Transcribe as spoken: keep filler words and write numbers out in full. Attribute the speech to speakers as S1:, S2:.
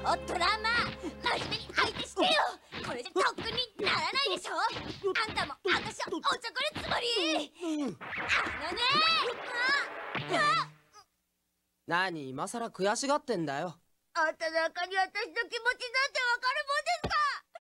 S1: おっとランマ、真面目に相手してよ。これじゃ特訓にならないでしょ。あんたも私をおちょくるつもり。あのねー。あ、あ、
S2: 何今さら悔しがってんだよ。
S1: あんたなんかに私の気持ちなんてわかるもんですか。